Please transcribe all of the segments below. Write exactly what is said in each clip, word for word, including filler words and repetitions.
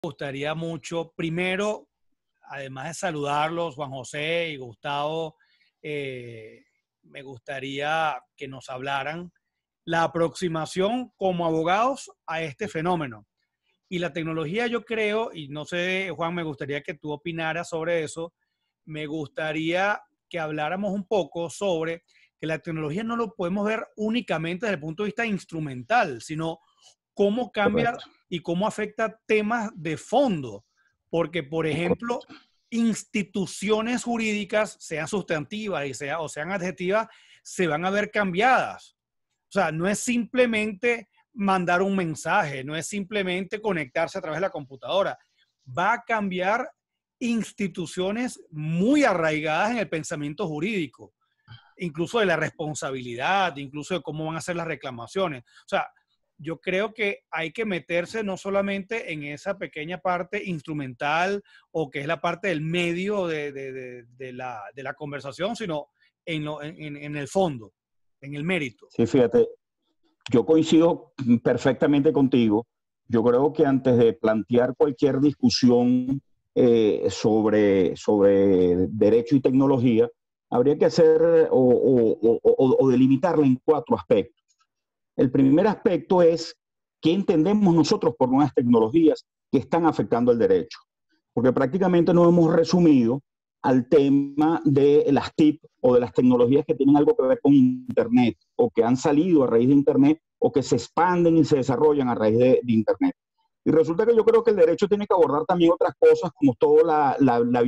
Gustaría mucho, primero, además de saludarlos, Juan José y Gustavo, eh, me gustaría que nos hablaran la aproximación como abogados a este fenómeno. Y la tecnología, yo creo, y no sé, Juan, me gustaría que tú opinaras sobre eso, me gustaría que habláramos un poco sobre que la tecnología no lo podemos ver únicamente desde el punto de vista instrumental, sino cómo cambia Correcto, y cómo afecta temas de fondo. Porque, por es ejemplo, correcto. instituciones jurídicas, sean sustantivas y sea, o sean adjetivas, se van a ver cambiadas. O sea, no es simplemente mandar un mensaje, no es simplemente conectarse a través de la computadora. Va a cambiar instituciones muy arraigadas en el pensamiento jurídico, incluso de la responsabilidad, incluso de cómo van a ser las reclamaciones. O sea, yo creo que hay que meterse no solamente en esa pequeña parte instrumental o que es la parte del medio de, de, de, de, la, de la conversación, sino en, lo, en, en el fondo, en el mérito. Sí, fíjate, yo coincido perfectamente contigo. Yo creo que antes de plantear cualquier discusión eh, sobre, sobre derecho y tecnología, habría que hacer o, o, o, o delimitarla en cuatro aspectos. El primer aspecto es qué entendemos nosotros por nuevas tecnologías que están afectando el derecho, porque prácticamente nos hemos resumido al tema de las T I C o de las tecnologías que tienen algo que ver con Internet o que han salido a raíz de Internet o que se expanden y se desarrollan a raíz de, de Internet. Y resulta que yo creo que el derecho tiene que abordar también otras cosas como toda la, la, la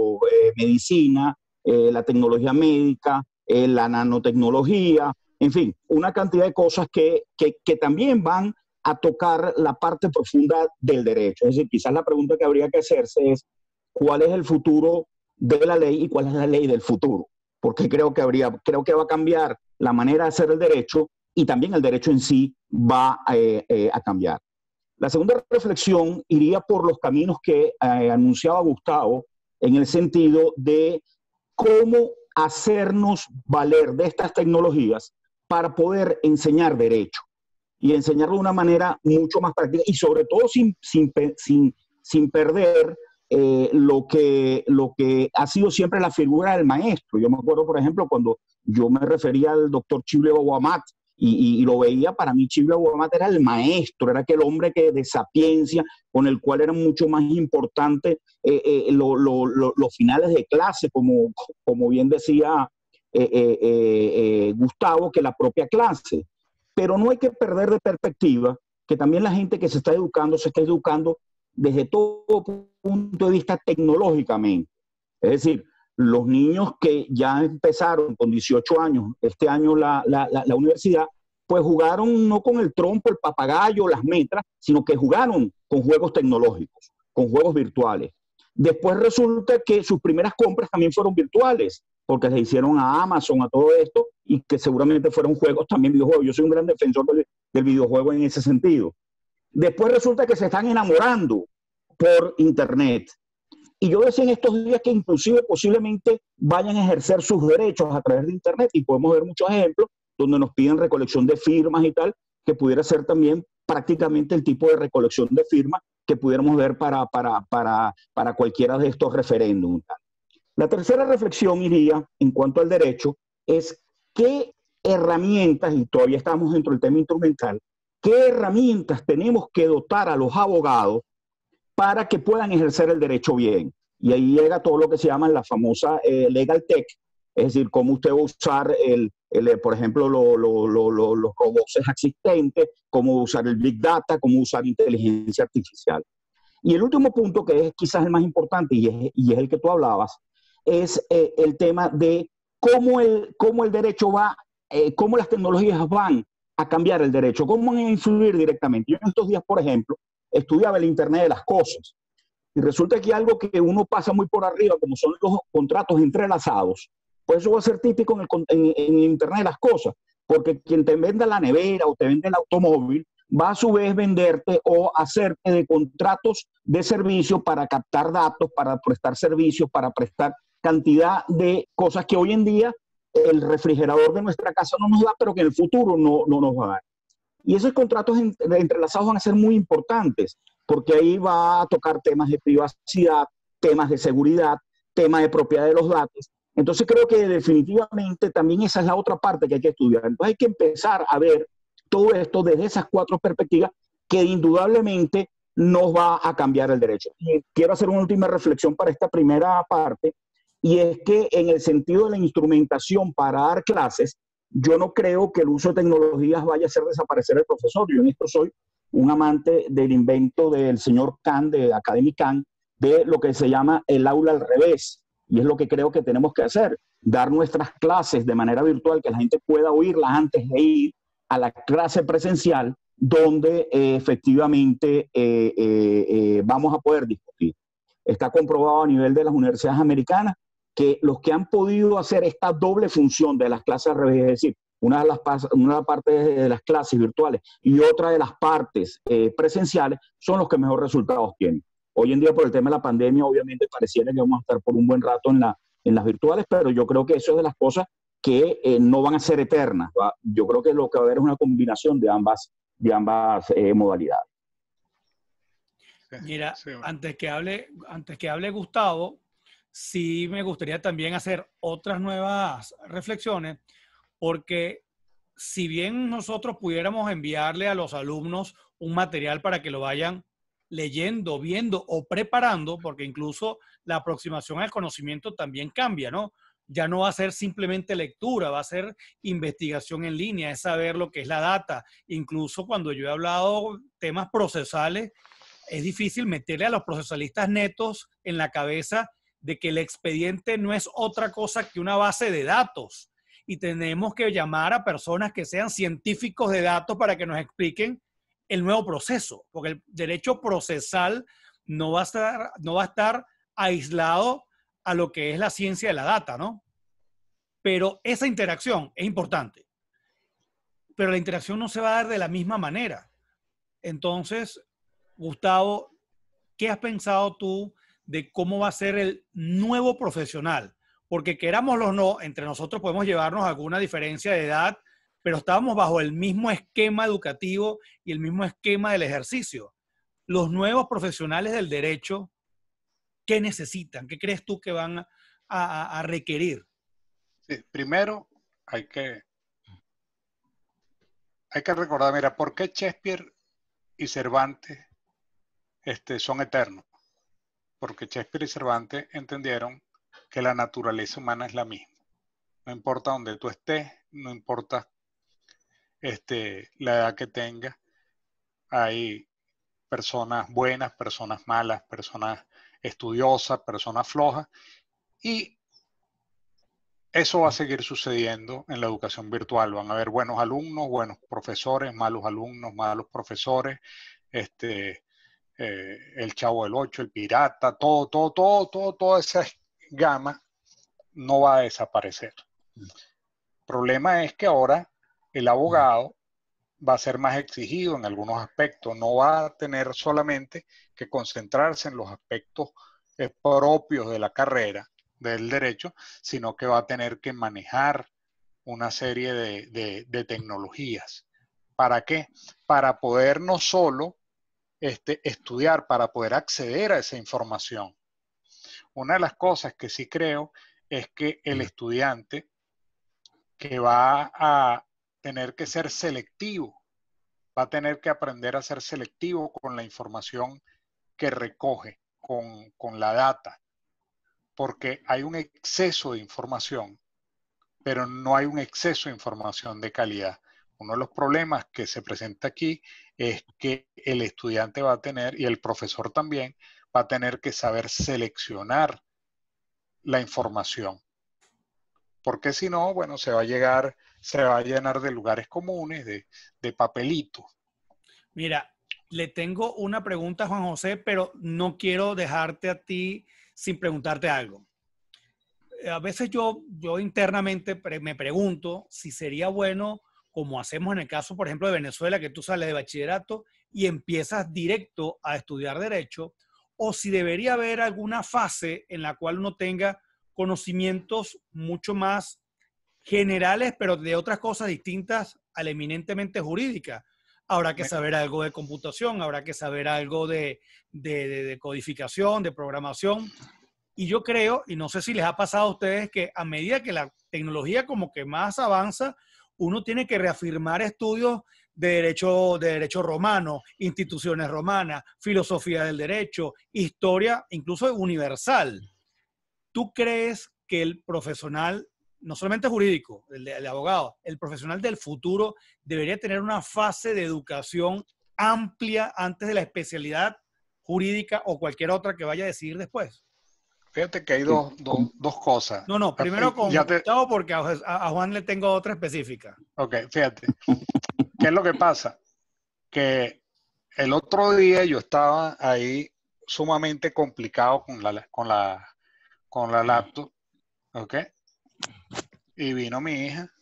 biomedicina, eh, la tecnología médica, eh, la nanotecnología, en fin, una cantidad de cosas que, que, que también van a tocar la parte profunda del derecho. Es decir, quizás la pregunta que habría que hacerse es cuál es el futuro de la ley y cuál es la ley del futuro. Porque creo que, habría, creo que va a cambiar la manera de hacer el derecho y también el derecho en sí va eh, eh, a cambiar. La segunda reflexión iría por los caminos que eh, anunciaba Gustavo en el sentido de cómo hacernos valer de estas tecnologías para poder enseñar derecho y enseñarlo de una manera mucho más práctica y sobre todo sin, sin, sin, sin perder eh, lo, que, lo que ha sido siempre la figura del maestro. Yo me acuerdo, por ejemplo, cuando yo me refería al doctor Chible Amat y, y, y lo veía, para mí Chible Amat era el maestro, era aquel hombre que de sapiencia, con el cual era mucho más importante eh, eh, lo, lo, lo, los finales de clase, como, como bien decía eh, eh, eh, Gustavo, que la propia clase. Pero no hay que perder de perspectiva que también la gente que se está educando, se está educando desde todo punto de vista tecnológicamente. Es decir, los niños que ya empezaron con dieciocho años, este año la, la, la, la universidad, pues jugaron no con el trompo, el papagayo, las metras, sino que jugaron con juegos tecnológicos, con juegos virtuales. Después resulta que sus primeras compras también fueron virtuales, porque se hicieron a Amazon, a todo esto, y que seguramente fueron juegos también videojuegos. Yo soy un gran defensor del, del videojuego en ese sentido. Después resulta que se están enamorando por Internet. Y yo decía en estos días que inclusive posiblemente vayan a ejercer sus derechos a través de Internet, y podemos ver muchos ejemplos donde nos piden recolección de firmas y tal, que pudiera ser también prácticamente el tipo de recolección de firmas que pudiéramos ver para, para, para, para cualquiera de estos referéndums. La tercera reflexión iría en cuanto al derecho es qué herramientas, y todavía estamos dentro del tema instrumental, qué herramientas tenemos que dotar a los abogados para que puedan ejercer el derecho bien. Y ahí llega todo lo que se llama la famosa eh, legal tech, es decir, cómo usted va a usar, el, el, por ejemplo, lo, lo, lo, lo, los robots existentes, cómo usar el big data, cómo usar inteligencia artificial. Y el último punto, que es quizás el más importante y es, y es el que tú hablabas, es eh, el tema de cómo el, cómo el derecho va, eh, cómo las tecnologías van a cambiar el derecho, cómo van a influir directamente. Yo en estos días, por ejemplo, estudiaba el Internet de las cosas y resulta que algo que uno pasa muy por arriba, como son los contratos entrelazados, pues eso va a ser típico en el, en, en el Internet de las cosas, porque quien te venda la nevera o te vende el automóvil va a su vez venderte o hacerte de contratos de servicio para captar datos, para prestar servicios, para prestar cantidad de cosas que hoy en día el refrigerador de nuestra casa no nos da, pero que en el futuro no, no nos va a dar. Y esos contratos en, entrelazados van a ser muy importantes, porque ahí va a tocar temas de privacidad, temas de seguridad, temas de propiedad de los datos. Entonces creo que definitivamente también esa es la otra parte que hay que estudiar. Entonces hay que empezar a ver todo esto desde esas cuatro perspectivas que indudablemente nos va a cambiar el derecho. Y quiero hacer una última reflexión para esta primera parte, y es que en el sentido de la instrumentación para dar clases, yo no creo que el uso de tecnologías vaya a hacer desaparecer el profesor. Yo en esto soy un amante del invento del señor Khan, de Academy Khan, de lo que se llama el aula al revés. Y es lo que creo que tenemos que hacer, dar nuestras clases de manera virtual, que la gente pueda oírlas antes de ir a la clase presencial, donde eh, efectivamente eh, eh, eh, vamos a poder discutir. Está comprobado a nivel de las universidades americanas que los que han podido hacer esta doble función de las clases al revés, es decir, una de las, una de las partes de las clases virtuales y otra de las partes eh, presenciales, son los que mejor resultados tienen. Hoy en día, por el tema de la pandemia, obviamente pareciera que vamos a estar por un buen rato en, la, en las virtuales, pero yo creo que eso es de las cosas que eh, no van a ser eternas, ¿va? Yo creo que lo que va a haber es una combinación de ambas, de ambas eh, modalidades. Mira, sí, bueno. antes, que hable, antes que hable Gustavo, sí me gustaría también hacer otras nuevas reflexiones, porque si bien nosotros pudiéramos enviarle a los alumnos un material para que lo vayan leyendo, viendo o preparando, porque incluso la aproximación al conocimiento también cambia, ¿no? Ya no va a ser simplemente lectura, va a ser investigación en línea, es saber lo que es la data. Incluso cuando yo he hablado temas procesales, es difícil meterle a los procesalistas netos en la cabeza de que el expediente no es otra cosa que una base de datos. Y tenemos que llamar a personas que sean científicos de datos para que nos expliquen el nuevo proceso, porque el derecho procesal no va a estar, no va a estar aislado a lo que es la ciencia de la data, ¿no? Pero esa interacción es importante. Pero la interacción no se va a dar de la misma manera. Entonces, Gustavo, ¿qué has pensado tú de cómo va a ser el nuevo profesional? Porque querámoslo o no, entre nosotros podemos llevarnos alguna diferencia de edad, pero estábamos bajo el mismo esquema educativo y el mismo esquema del ejercicio. Los nuevos profesionales del derecho, ¿qué necesitan? ¿Qué crees tú que van a, a, a requerir? Sí, primero hay que, hay que recordar, mira, ¿por qué Shakespeare y Cervantes este, son eternos? Porque Shakespeare y Cervantes entendieron que la naturaleza humana es la misma. No importa dónde tú estés, no importa este, la edad que tengas, hay personas buenas, personas malas, personas estudiosas, personas flojas, y eso va a seguir sucediendo en la educación virtual. Van a haber buenos alumnos, buenos profesores, malos alumnos, malos profesores, este, eh, el Chavo del Ocho, el pirata, todo, todo, todo, todo, toda esa gama no va a desaparecer. El problema es que ahora el abogado va a ser más exigido en algunos aspectos, no va a tener solamente que concentrarse en los aspectos eh, propios de la carrera del derecho, sino que va a tener que manejar una serie de, de, de tecnologías. ¿Para qué? Para poder no solo este, estudiar, para poder acceder a esa información. Una de las cosas que sí creo es que el estudiante que va a tener que ser selectivo, va a tener que aprender a ser selectivo con la información que recoge, con, con la data, porque hay un exceso de información, pero no hay un exceso de información de calidad. Uno de los problemas que se presenta aquí es que el estudiante va a tener, y el profesor también, va a tener que saber seleccionar la información. Porque si no, bueno, se va a llegar, se va a llenar de lugares comunes, de, de papelitos. Mira, le tengo una pregunta a Juan José, pero no quiero dejarte a ti sin preguntarte algo. A veces yo, yo internamente pre me pregunto si sería bueno, como hacemos en el caso, por ejemplo, de Venezuela, que tú sales de bachillerato y empiezas directo a estudiar derecho, o si debería haber alguna fase en la cual uno tenga conocimientos mucho más generales, pero de otras cosas distintas a la eminentemente jurídica. habrá que saber algo de computación, habrá que saber algo de, de, de, de codificación, de programación. Y yo creo, y no sé si les ha pasado a ustedes, que a medida que la tecnología como que más avanza, uno tiene que reafirmar estudios de derecho, de derecho romano, instituciones romanas, filosofía del derecho, historia, incluso universal. ¿Tú crees que el profesional, no solamente jurídico, el, de, el abogado, el profesional del futuro debería tener una fase de educación amplia antes de la especialidad jurídica o cualquier otra que vaya a decidir después? Fíjate que hay dos, dos, dos cosas. No, no, primero con ya te... Gustavo porque a, a Juan le tengo otra específica. Ok, fíjate. ¿Qué es lo que pasa? Que el otro día yo estaba ahí sumamente complicado con la, con la, con la laptop, ¿ok? Y vino mi hija,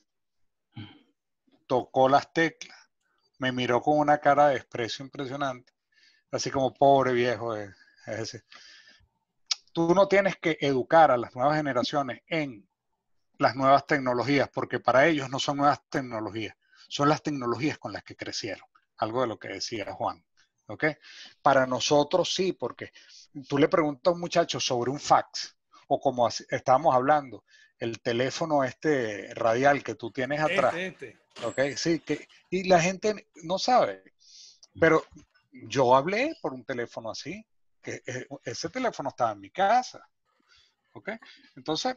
tocó las teclas, me miró con una cara de desprecio impresionante, así como pobre viejo. Es, es decir, tú no tienes que educar a las nuevas generaciones en las nuevas tecnologías, porque para ellos no son nuevas tecnologías, son las tecnologías con las que crecieron. Algo de lo que decía Juan. ¿Ok? Para nosotros sí, porque tú le preguntas a un muchacho sobre un fax, o como estábamos hablando, el teléfono este radial que tú tienes atrás. Este, este. ¿Ok? Sí, que, y la gente no sabe. Pero yo hablé por un teléfono así, que ese teléfono estaba en mi casa. ¿Ok? Entonces,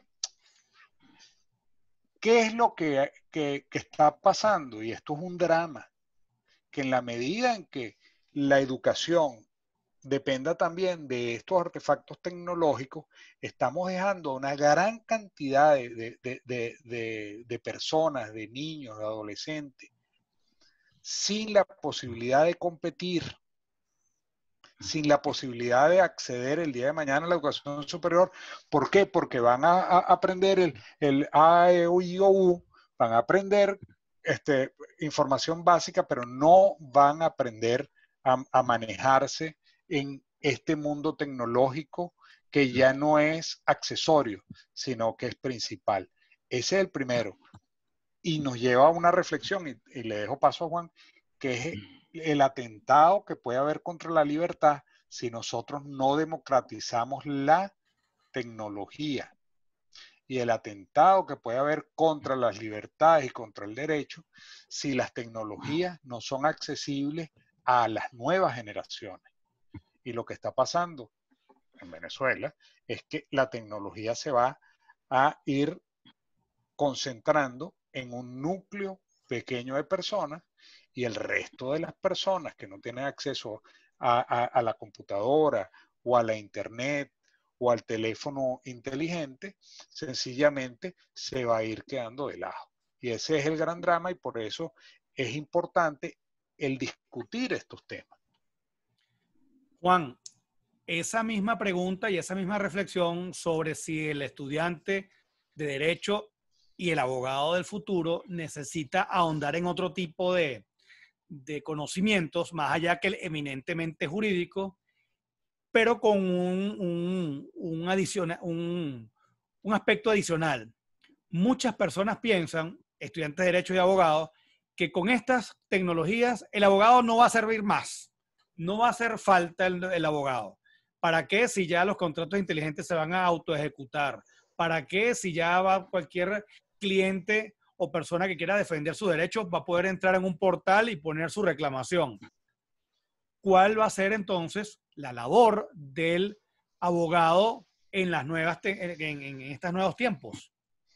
¿qué es lo que, que, que está pasando? Y esto es un drama, que en la medida en que la educación dependa también de estos artefactos tecnológicos, estamos dejando una gran cantidad de, de, de, de, de, de personas, de niños, de adolescentes, sin la posibilidad de competir, sin la posibilidad de acceder el día de mañana a la educación superior. ¿Por qué? Porque van a, a aprender el, el A, E, I, O, U, van a aprender este, información básica, pero no van a aprender a, a manejarse en este mundo tecnológico que ya no es accesorio, sino que es principal. Ese es el primero. Y nos lleva a una reflexión, y, y le dejo paso a Juan, que es el atentado que puede haber contra la libertad si nosotros no democratizamos la tecnología, y el atentado que puede haber contra las libertades y contra el derecho si las tecnologías no son accesibles a las nuevas generaciones. Y lo que está pasando en Venezuela es que la tecnología se va a ir concentrando en un núcleo pequeño de personas, y el resto de las personas que no tienen acceso a, a, a la computadora o a la internet o al teléfono inteligente, sencillamente se va a ir quedando de lado. Y ese es el gran drama, y por eso es importante el discutir estos temas. Juan, esa misma pregunta y esa misma reflexión sobre si el estudiante de Derecho y el abogado del futuro necesita ahondar en otro tipo de, de conocimientos, más allá que el eminentemente jurídico, pero con un, un, un, adiciona, un, un aspecto adicional. Muchas personas piensan, estudiantes de Derecho y abogados, que con estas tecnologías el abogado no va a servir más, no va a hacer falta el, el abogado. ¿Para qué si ya los contratos inteligentes se van a autoejecutar? ¿Para qué si ya va cualquier cliente o persona que quiera defender sus derechos va a poder entrar en un portal y poner su reclamación? ¿Cuál va a ser entonces la labor del abogado en, las nuevas en, en estos nuevos tiempos?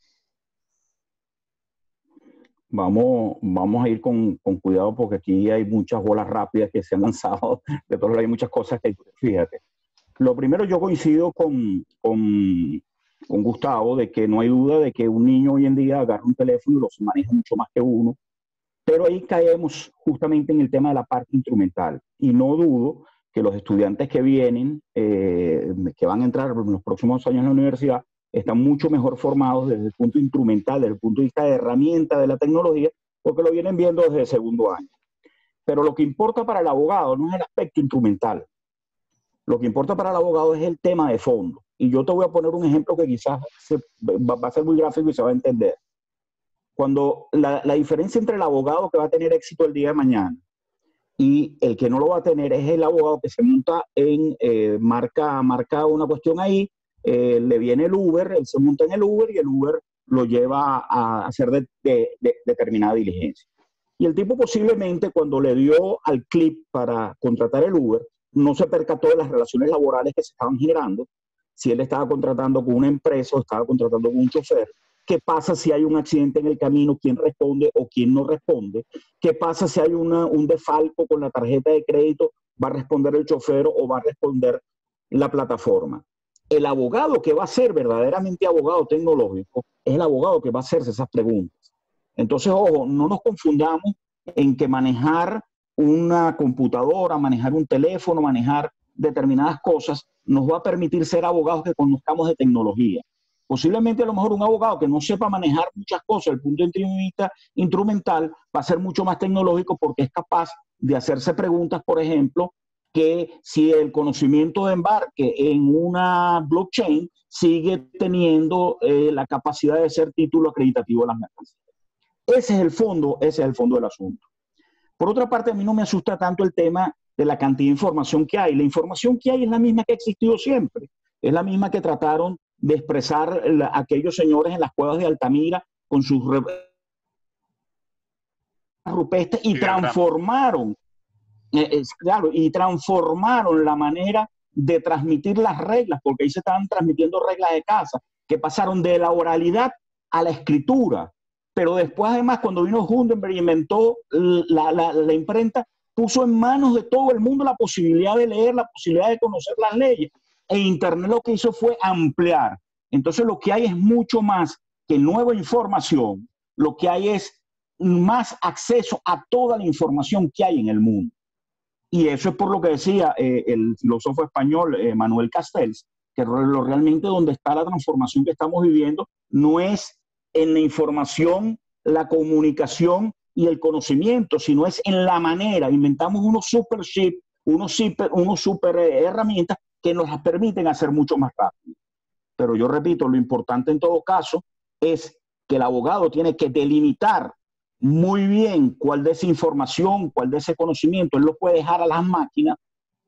Vamos, vamos a ir con, con cuidado, porque aquí hay muchas bolas rápidas que se han lanzado. De todos lados hay muchas cosas que, fíjate. Lo primero, yo coincido con, con, con Gustavo de que no hay duda de que un niño hoy en día agarra un teléfono y los maneja mucho más que uno. Pero ahí caemos justamente en el tema de la parte instrumental. Y no dudo que los estudiantes que vienen, eh, que van a entrar en los próximos años en la universidad, están mucho mejor formados desde el punto instrumental, desde el punto de vista de herramienta de la tecnología, porque lo vienen viendo desde el segundo año. Pero lo que importa para el abogado no es el aspecto instrumental. Lo que importa para el abogado es el tema de fondo. Y yo te voy a poner un ejemplo que quizás se, va, va a ser muy gráfico y se va a entender. Cuando la, la diferencia entre el abogado que va a tener éxito el día de mañana y el que no lo va a tener es el abogado que se monta en, eh, marca, marca una cuestión ahí, eh, le viene el Uber, él se monta en el Uber y el Uber lo lleva a, a hacer de, de, de determinada diligencia. Y el tipo posiblemente cuando le dio al clip para contratar el Uber, no se percató de las relaciones laborales que se estaban generando, si él estaba contratando con una empresa o estaba contratando con un chofer. ¿Qué pasa si hay un accidente en el camino? ¿Quién responde o quién no responde? ¿Qué pasa si hay una, un defalco con la tarjeta de crédito? ¿Va a responder el chofer o va a responder la plataforma? El abogado que va a ser verdaderamente abogado tecnológico es el abogado que va a hacerse esas preguntas. Entonces, ojo, no nos confundamos en que manejar una computadora, manejar un teléfono, manejar determinadas cosas nos va a permitir ser abogados que conozcamos de tecnología. Posiblemente a lo mejor un abogado que no sepa manejar muchas cosas desde el punto de vista instrumental va a ser mucho más tecnológico porque es capaz de hacerse preguntas, por ejemplo, que si el conocimiento de embarque en una blockchain sigue teniendo eh, la capacidad de ser título acreditativo de las mercancías. Ese es el fondo, ese es el fondo del asunto. Por otra parte, a mí no me asusta tanto el tema de la cantidad de información que hay. La información que hay es la misma que ha existido siempre. Es la misma que trataron de expresar la, aquellos señores en las cuevas de Altamira con sus rupestres y transformaron, eh, es, claro, y transformaron la manera de transmitir las reglas, porque ahí se estaban transmitiendo reglas de casa, que pasaron de la oralidad a la escritura. Pero después, además, cuando vino Gutenberg y inventó la, la, la imprenta, puso en manos de todo el mundo la posibilidad de leer, la posibilidad de conocer las leyes. E Internet lo que hizo fue ampliar. Entonces, lo que hay es mucho más que nueva información. Lo que hay es más acceso a toda la información que hay en el mundo. Y eso es por lo que decía eh, el filósofo español eh, Manuel Castells, que lo, realmente donde está la transformación que estamos viviendo no es en la información, la comunicación y el conocimiento, sino es en la manera. Inventamos unos super chips, unos super, unos super eh, herramientas que nos las permiten hacer mucho más rápido. Pero yo repito, lo importante en todo caso es que el abogado tiene que delimitar muy bien cuál de esa información, cuál de ese conocimiento él lo puede dejar a las máquinas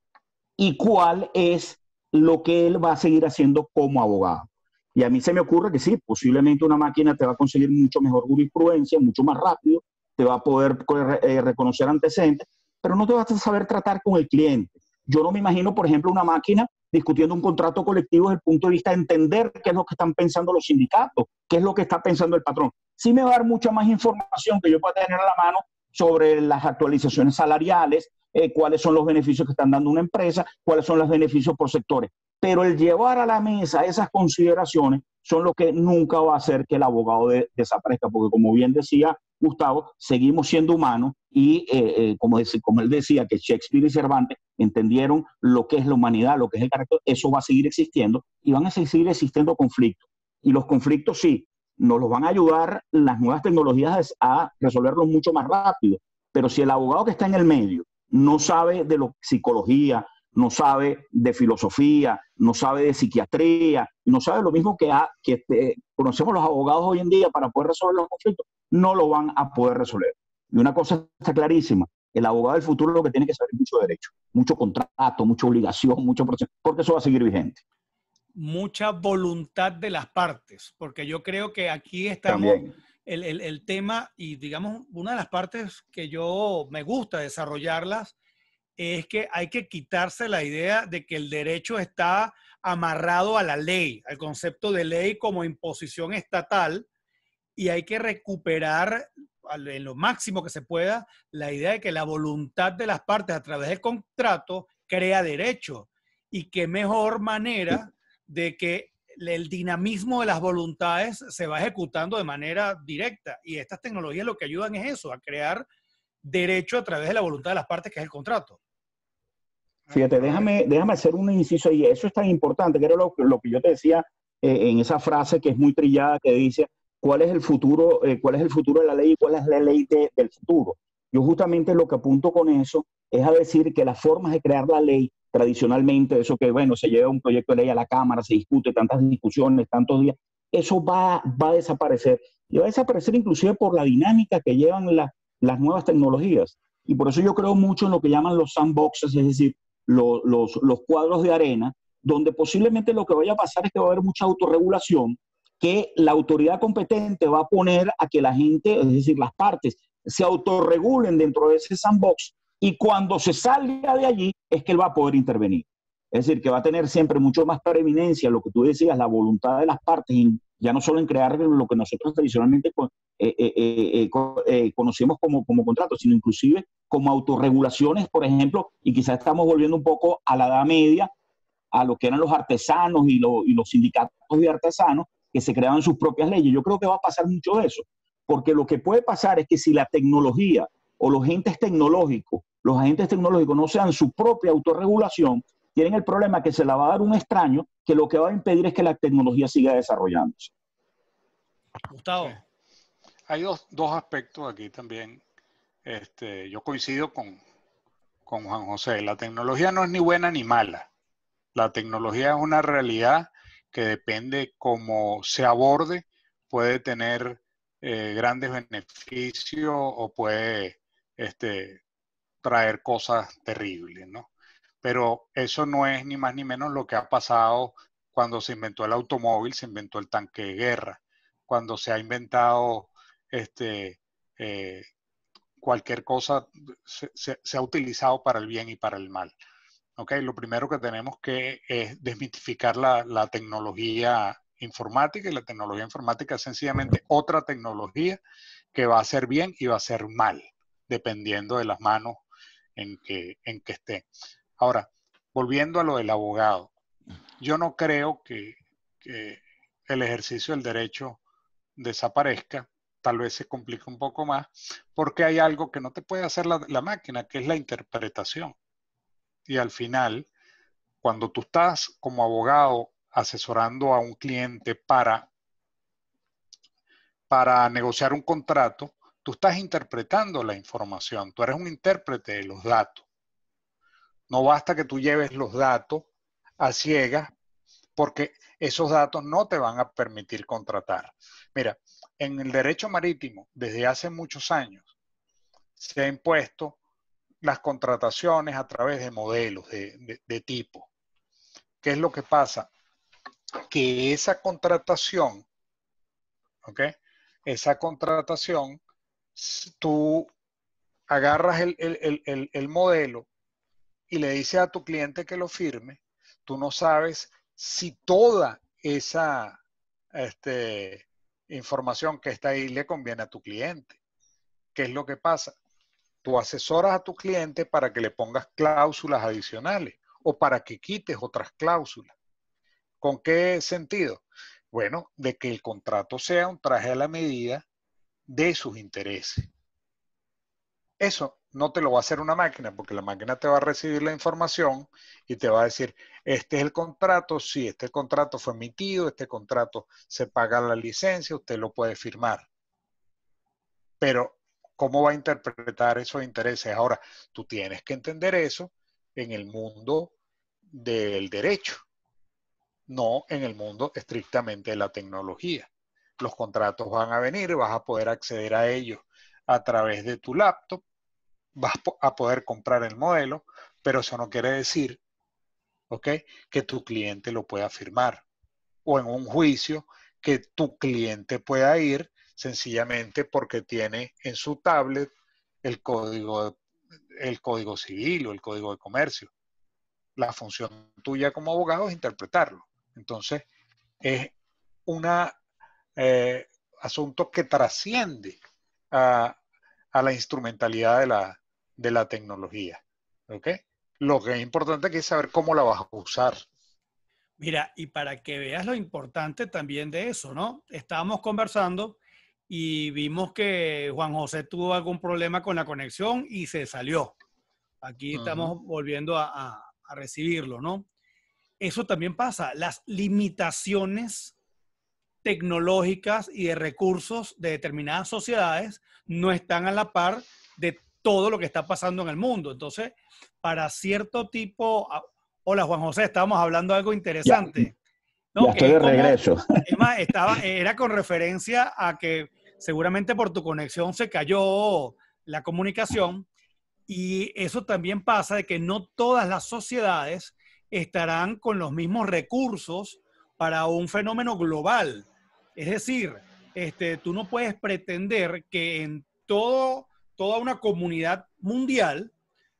y cuál es lo que él va a seguir haciendo como abogado. Y a mí se me ocurre que sí, posiblemente una máquina te va a conseguir mucho mejor jurisprudencia, mucho más rápido, te va a poder eh, reconocer antecedentes, pero no te vas a saber tratar con el cliente. Yo no me imagino, por ejemplo, una máquina discutiendo un contrato colectivo desde el punto de vista de entender qué es lo que están pensando los sindicatos, qué es lo que está pensando el patrón. Sí me va a dar mucha más información que yo pueda tener a la mano sobre las actualizaciones salariales, eh, cuáles son los beneficios que están dando una empresa, cuáles son los beneficios por sectores. Pero el llevar a la mesa esas consideraciones son lo que nunca va a hacer que el abogado de, desaparezca, porque como bien decía Gustavo, seguimos siendo humanos y eh, eh, como, decía, como él decía que Shakespeare y Cervantes entendieron lo que es la humanidad, lo que es el carácter, eso va a seguir existiendo y van a seguir existiendo conflictos. Y los conflictos sí, nos los van a ayudar las nuevas tecnologías a resolverlos mucho más rápido, pero si el abogado que está en el medio no sabe de lo, psicología, no sabe de filosofía, no sabe de psiquiatría, no sabe lo mismo que, ha, que eh, conocemos los abogados hoy en día para poder resolver los conflictos, no lo van a poder resolver. Y una cosa está clarísima, el abogado del futuro lo que tiene que saber es mucho derecho, mucho contrato, mucha obligación, mucho proceso, porque eso va a seguir vigente. Mucha voluntad de las partes, porque yo creo que aquí estamos el, el, el tema y digamos una de las partes que yo me gusta desarrollarlas es que hay que quitarse la idea de que el derecho está amarrado a la ley, al concepto de ley como imposición estatal, y hay que recuperar en lo máximo que se pueda la idea de que la voluntad de las partes a través del contrato crea derecho, y qué mejor manera de que el dinamismo de las voluntades se va ejecutando de manera directa, y estas tecnologías lo que ayudan es eso, a crear derecho a través de la voluntad de las partes, que es el contrato. Fíjate, déjame, déjame hacer un inciso ahí. Eso es tan importante, que era lo, lo que yo te decía eh, en esa frase que es muy trillada, que dice, ¿cuál es el futuro, eh, cuál es el futuro de la ley y cuál es la ley de, del futuro? Yo justamente lo que apunto con eso es a decir que las formas de crear la ley, tradicionalmente, eso que, bueno, se lleva un proyecto de ley a la Cámara, se discute, tantas discusiones, tantos días, eso va, va a desaparecer. Y va a desaparecer inclusive por la dinámica que llevan la, las nuevas tecnologías. Y por eso yo creo mucho en lo que llaman los sandboxes, es decir, los, los, los cuadros de arena, donde posiblemente lo que vaya a pasar es que va a haber mucha autorregulación, que la autoridad competente va a poner a que la gente, es decir, las partes, se autorregulen dentro de ese sandbox, y cuando se salga de allí es que él va a poder intervenir. Es decir, que va a tener siempre mucho más preeminencia lo que tú decías, la voluntad de las partes, y ya no solo en crear lo que nosotros tradicionalmente eh, eh, eh, eh, conocemos como, como contratos, sino inclusive como autorregulaciones, por ejemplo, y quizás estamos volviendo un poco a la Edad Media, a lo que eran los artesanos y, lo, y los sindicatos de artesanos, que se creaban sus propias leyes. Yo creo que va a pasar mucho de eso, porque lo que puede pasar es que si la tecnología o los agentes tecnológicos, los agentes tecnológicos no sean su propia autorregulación, tienen el problema que se la va a dar un extraño, que lo que va a impedir es que la tecnología siga desarrollándose. Gustavo. Sí. Hay dos, dos aspectos aquí también. Este, yo coincido con, con Juan José. La tecnología no es ni buena ni mala. La tecnología es una realidad que depende cómo se aborde, puede tener eh, grandes beneficios o puede este, traer cosas terribles, ¿no? Pero eso no es ni más ni menos lo que ha pasado cuando se inventó el automóvil, se inventó el tanque de guerra, cuando se ha inventado este, eh, cualquier cosa, se, se, se ha utilizado para el bien y para el mal. Okay, lo primero que tenemos que es desmitificar la, la tecnología informática, y la tecnología informática es sencillamente otra tecnología que va a ser bien y va a ser mal, dependiendo de las manos en que, en que esté. Ahora, volviendo a lo del abogado, yo no creo que, que el ejercicio del derecho desaparezca, tal vez se complique un poco más, porque hay algo que no te puede hacer la, la máquina, que es la interpretación. Y al final, cuando tú estás como abogado asesorando a un cliente para, para negociar un contrato, tú estás interpretando la información, tú eres un intérprete de los datos. No basta que tú lleves los datos a ciegas, porque esos datos no te van a permitir contratar. Mira, en el derecho marítimo, desde hace muchos años, se ha impuesto las contrataciones a través de modelos de, de, de tipo. ¿Qué es lo que pasa? Que esa contratación, ¿ok? Esa contratación, tú agarras el, el, el, el modelo y le dices a tu cliente que lo firme, tú no sabes si toda esa este, información que está ahí le conviene a tu cliente. ¿Qué es lo que pasa? Tú asesoras a tu cliente para que le pongas cláusulas adicionales o para que quites otras cláusulas. ¿Con qué sentido? Bueno, de que el contrato sea un traje a la medida de sus intereses. Eso no te lo va a hacer una máquina, porque la máquina te va a recibir la información y te va a decir, este es el contrato, sí, este contrato fue emitido, este contrato se paga la licencia, usted lo puede firmar. Pero ¿cómo va a interpretar esos intereses? Ahora, tú tienes que entender eso en el mundo del derecho, no en el mundo estrictamente de la tecnología. Los contratos van a venir, vas a poder acceder a ellos a través de tu laptop, vas a poder comprar el modelo, pero eso no quiere decir, ¿ok?, que tu cliente lo pueda firmar. O en un juicio que tu cliente pueda ir sencillamente porque tiene en su tablet el código, el código civil o el código de comercio. La función tuya como abogado es interpretarlo. Entonces, es un eh, asunto que trasciende a, a la instrumentalidad de la, de la tecnología. ¿Ok? Lo que es importante aquí es saber cómo la vas a usar. Mira, y para que veas lo importante también de eso, ¿no? Estábamos conversando y vimos que Juan José tuvo algún problema con la conexión y se salió. Aquí uh-huh. Estamos volviendo a, a, a recibirlo, ¿no? Eso también pasa. Las limitaciones tecnológicas y de recursos de determinadas sociedades no están a la par de todo lo que está pasando en el mundo. Entonces, para cierto tipo... Hola, Juan José, estábamos hablando de algo interesante. Ya, ¿no? ya estoy de como, regreso. Emma, estaba, era con referencia a que seguramente por tu conexión se cayó la comunicación. Y eso también pasa de que no todas las sociedades estarán con los mismos recursos para un fenómeno global. Es decir, este, tú no puedes pretender que en todo, toda una comunidad mundial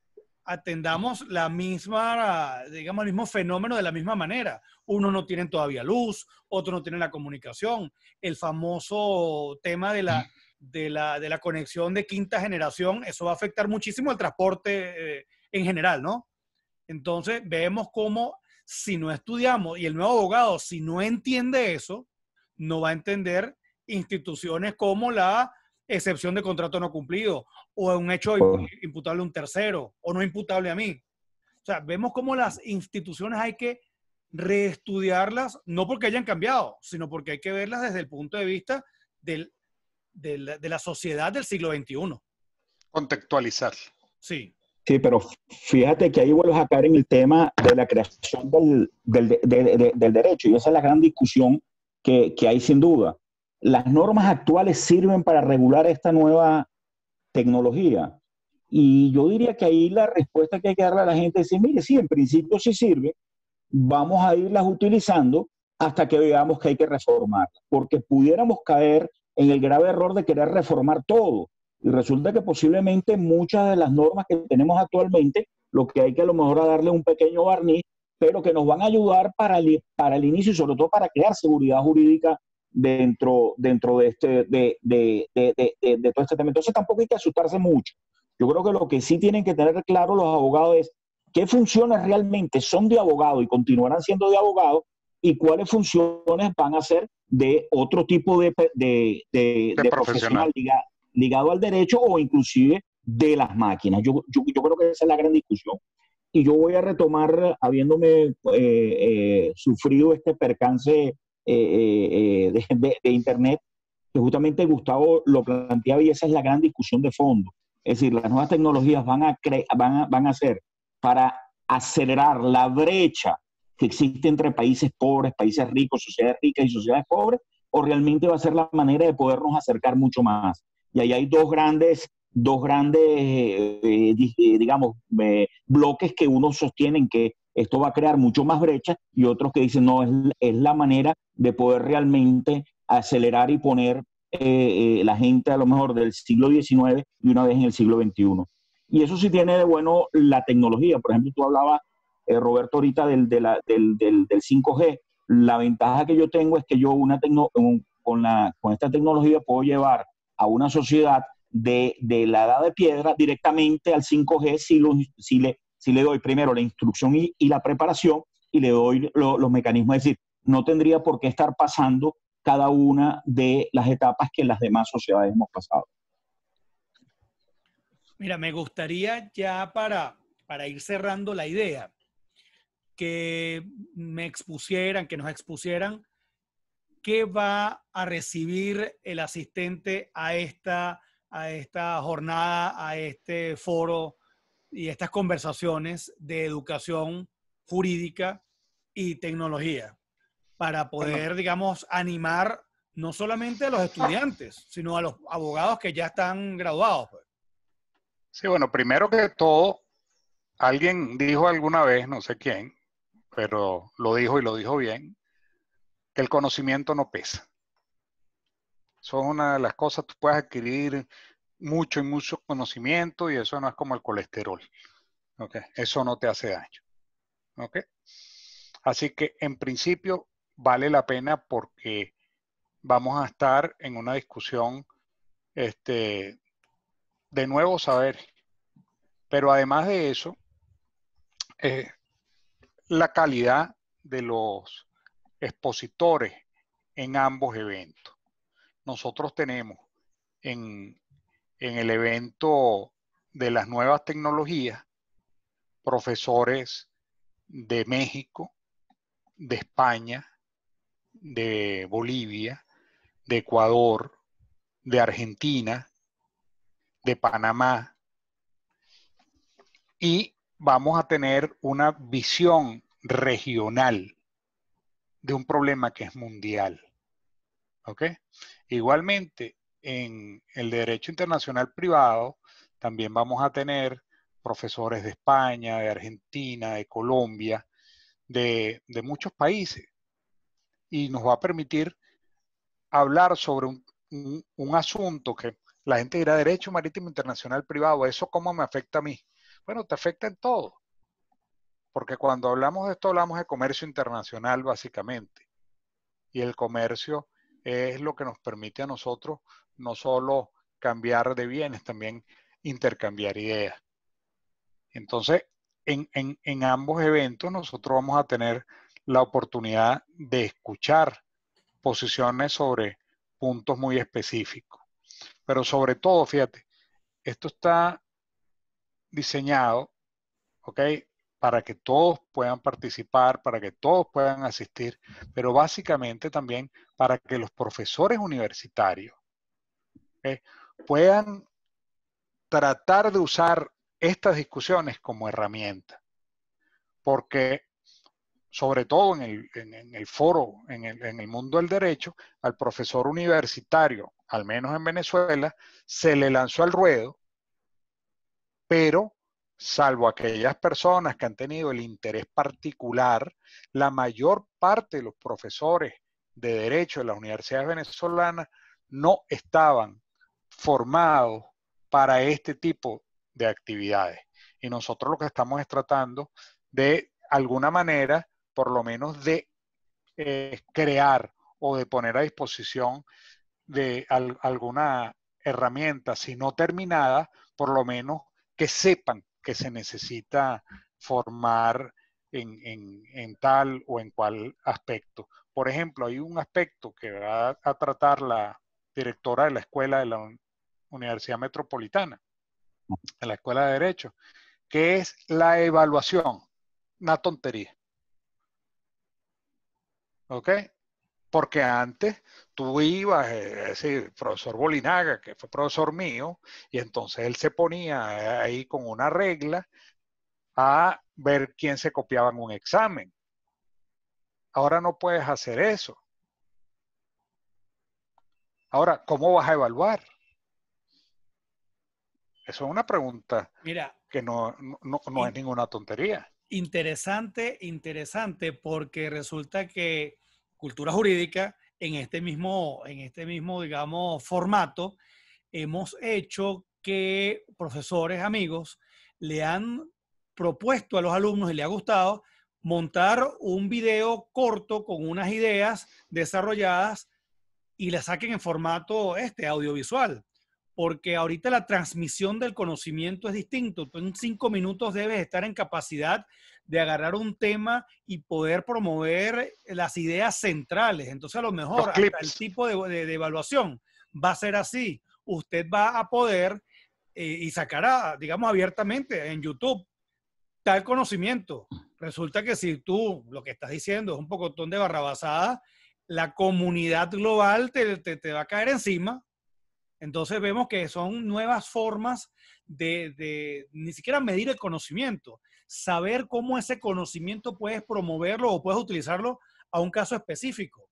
atendamos la misma, digamos, el mismo fenómeno de la misma manera. Unos no tienen todavía luz, otros no tienen la comunicación. El famoso tema de la, de la, de la conexión de quinta generación, eso va a afectar muchísimo el transporte eh, en general, ¿no? Entonces vemos cómo si no estudiamos, y el nuevo abogado, si no entiende eso, no va a entender instituciones como la excepción de contrato no cumplido, o un hecho imputable a un tercero, o no imputable a mí. O sea, vemos cómo las instituciones hay que reestudiarlas, no porque hayan cambiado, sino porque hay que verlas desde el punto de vista del, del, de la sociedad del siglo veintiuno. Contextualizar. Sí. Sí, pero fíjate que ahí vuelves a caer en el tema de la creación del, del, de, de, de, del derecho, y esa es la gran discusión que, que hay sin duda. Las normas actuales sirven para regular esta nueva tecnología, y yo diría que ahí la respuesta que hay que darle a la gente es decir, mire, sí, en principio sí sirve, vamos a irlas utilizando hasta que veamos que hay que reformarlas, porque pudiéramos caer en el grave error de querer reformar todo. Y resulta que posiblemente muchas de las normas que tenemos actualmente, lo que hay que a lo mejor a darle un pequeño barniz, pero que nos van a ayudar para el, para el inicio y sobre todo para crear seguridad jurídica dentro, dentro de, este, de, de, de, de, de, de todo este tema. Entonces tampoco hay que asustarse mucho. Yo creo que lo que sí tienen que tener claro los abogados es qué funciones realmente son de abogado y continuarán siendo de abogado y cuáles funciones van a ser de otro tipo de, de, de, de de profesional, profesional ligado, ligado al derecho o inclusive de las máquinas. Yo, yo, yo creo que esa es la gran discusión. Y yo voy a retomar, habiéndome eh, eh, sufrido este percance eh, eh, de, de, de Internet, que justamente Gustavo lo planteaba y esa es la gran discusión de fondo. Es decir, las nuevas tecnologías van a, van a, van a ser para acelerar la brecha que existe entre países pobres, países ricos, sociedades ricas y sociedades pobres, o realmente va a ser la manera de podernos acercar mucho más. Y ahí hay dos grandes, dos grandes eh, eh, digamos, eh, bloques que unos sostienen que esto va a crear mucho más brecha y otros que dicen no, es, es la manera de poder realmente acelerar y poner eh, eh, la gente a lo mejor del siglo diecinueve y una vez en el siglo veintiuno. Y eso sí tiene de bueno la tecnología. Por ejemplo, tú hablabas, eh, Roberto, ahorita del, de la, del, del, del cinco G. La ventaja que yo tengo es que yo una tecno, un, con, la, con esta tecnología puedo llevar a una sociedad de, de la edad de piedra directamente al cinco G si, lo, si, le, si le doy primero la instrucción y, y la preparación y le doy lo, los mecanismos. Es decir, no tendría por qué estar pasando cada una de las etapas que las demás sociedades hemos pasado. Mira, me gustaría ya para, para ir cerrando la idea, que me expusieran, que nos expusieran qué va a recibir el asistente a esta, a esta jornada, a este foro y estas conversaciones de educación jurídica y tecnología para poder, bueno, digamos, animar no solamente a los estudiantes, sino a los abogados que ya están graduados. Pues. Sí, bueno, primero que todo, alguien dijo alguna vez, no sé quién, pero lo dijo y lo dijo bien, que el conocimiento no pesa. Eso es una de las cosas, tú puedes adquirir mucho y mucho conocimiento y eso no es como el colesterol. ¿Okay? Eso no te hace daño. ¿Okay? Así que en principio vale la pena porque vamos a estar en una discusión este, de nuevos saberes. Pero además de eso, eh, la calidad de los expositores en ambos eventos. Nosotros tenemos en, en el evento de las nuevas tecnologías profesores de México, de España, de Bolivia, de Ecuador, de Argentina, de Panamá, y vamos a tener una visión regional de un problema que es mundial. ¿Ok? Igualmente, en el derecho internacional privado, también vamos a tener profesores de España, de Argentina, de Colombia, de, de muchos países. Y nos va a permitir hablar sobre un, un, un asunto que la gente dirá: derecho marítimo internacional privado, ¿eso cómo me afecta a mí? Bueno, te afecta en todo. Porque cuando hablamos de esto, hablamos de comercio internacional básicamente. Y el comercio es lo que nos permite a nosotros no solo cambiar de bienes, también intercambiar ideas. Entonces, en, en, en ambos eventos nosotros vamos a tener la oportunidad de escuchar posiciones sobre puntos muy específicos. Pero sobre todo, fíjate, esto está diseñado, ¿ok?, para que todos puedan participar, para que todos puedan asistir, pero básicamente también para que los profesores universitarios, ¿okay?, puedan tratar de usar estas discusiones como herramienta. Porque sobre todo en el, en, en el foro, en el, en el mundo del derecho, al profesor universitario, al menos en Venezuela, se le lanzó al ruedo, pero salvo aquellas personas que han tenido el interés particular, la mayor parte de los profesores de derecho de las universidades venezolanas no estaban formados para este tipo de actividades. Y nosotros lo que estamos es tratando de alguna manera, por lo menos de eh, crear o de poner a disposición de al, alguna herramienta, si no terminada, por lo menos que sepan que se necesita formar en, en, en tal o en cual aspecto. Por ejemplo, hay un aspecto que va a tratar la directora de la Escuela de la Universidad Metropolitana, de la Escuela de Derecho, que es la evaluación. Una tontería. ¿Ok? Porque antes tú ibas, es decir, el profesor Bolinaga, que fue profesor mío, y entonces él se ponía ahí con una regla a ver quién se copiaba en un examen. Ahora no puedes hacer eso. Ahora, ¿cómo vas a evaluar? Eso es una pregunta Mira, que no, no, no es ninguna tontería. Interesante, interesante, porque resulta que cultura jurídica, en este mismo, en este mismo, digamos, formato, hemos hecho que profesores, amigos, le han propuesto a los alumnos y le ha gustado montar un video corto con unas ideas desarrolladas y la saquen en formato este, audiovisual. Porque ahorita la transmisión del conocimiento es distinto. Tú en cinco minutos debes estar en capacidad de agarrar un tema y poder promover las ideas centrales. Entonces, a lo mejor hasta el tipo de, de, de evaluación va a ser así. Usted va a poder eh, y sacará, digamos, abiertamente en YouTube tal conocimiento. Resulta que si tú lo que estás diciendo es un pocotón de barrabasada, la comunidad global te, te, te va a caer encima. Entonces vemos que son nuevas formas de, de ni siquiera medir el conocimiento, saber cómo ese conocimiento puedes promoverlo o puedes utilizarlo a un caso específico.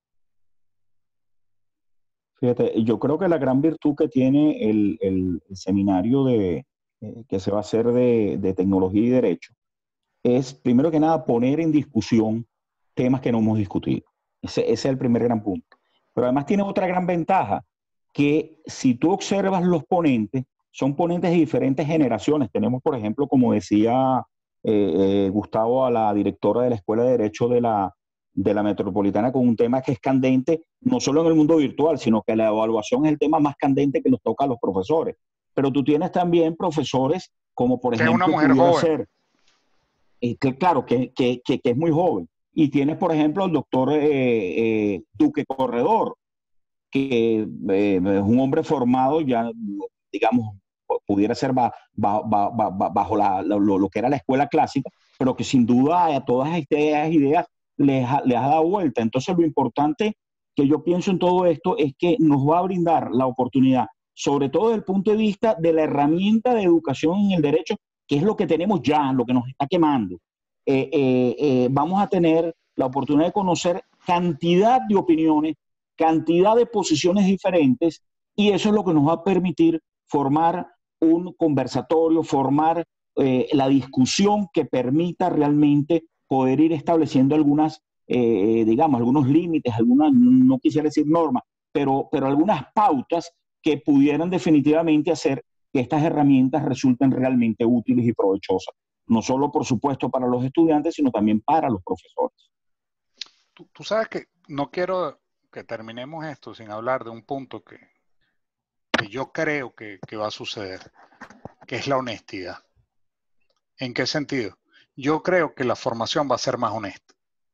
Fíjate, yo creo que la gran virtud que tiene el, el, el seminario de, eh, que se va a hacer de, de tecnología y derecho es, primero que nada, poner en discusión temas que no hemos discutido. Ese, ese es el primer gran punto. Pero además tiene otra gran ventaja, que si tú observas los ponentes, son ponentes de diferentes generaciones. Tenemos, por ejemplo, como decía eh, eh, Gustavo, a la directora de la Escuela de Derecho de la, de la Metropolitana, con un tema que es candente, no solo en el mundo virtual, sino que la evaluación es el tema más candente que nos toca a los profesores. Pero tú tienes también profesores como, por ejemplo, que es una mujer joven. Ser, eh, que, claro, que, que, que, que es muy joven. Y tienes, por ejemplo, al doctor eh, eh, Duque Corredor, que eh, es un hombre formado ya, digamos, pudiera ser ba, ba, ba, ba, bajo la, lo, lo que era la escuela clásica, pero que sin duda a todas estas ideas les ha, les ha dado vuelta. Entonces lo importante que yo pienso en todo esto es que nos va a brindar la oportunidad, sobre todo desde el punto de vista de la herramienta de educación en el derecho, que es lo que tenemos ya, lo que nos está quemando. Eh, eh, eh, vamos a tener la oportunidad de conocer cantidad de opiniones, cantidad de posiciones diferentes, y eso es lo que nos va a permitir formar un conversatorio, formar eh, la discusión que permita realmente poder ir estableciendo algunas, eh, digamos, algunos límites, algunas, no quisiera decir normas, pero, pero algunas pautas que pudieran definitivamente hacer que estas herramientas resulten realmente útiles y provechosas. No solo, por supuesto, para los estudiantes, sino también para los profesores. Tú, tú sabes que no quiero que terminemos esto sin hablar de un punto que, que yo creo que, que va a suceder, que es la honestidad. ¿En qué sentido? Yo creo que la formación va a ser más honesta.